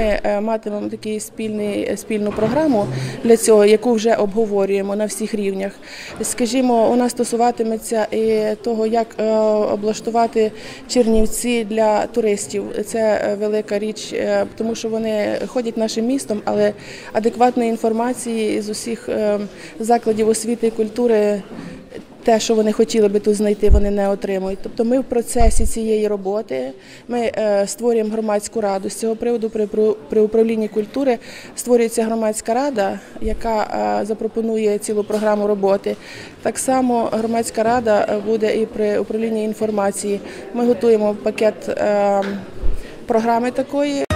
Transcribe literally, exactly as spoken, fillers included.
ми матимемо таку спільну програму для цього, яку вже обговорюємо на всіх рівнях. Скажімо, вона стосуватиметься і того, як облаштувати Чернівці для туристів. Це велика річ, тому що вони ходять нашим містом, але адекватної інформації з усіх закладів освіти і культури, те, що вони хотіли би тут знайти, вони не отримують. Тобто ми в процесі цієї роботи, ми створюємо громадську раду. З цього приводу при управлінні культури створюється громадська рада, яка запропонує цілу програму роботи. Так само громадська рада буде і при управлінні інформації. Ми готуємо пакет програми такої.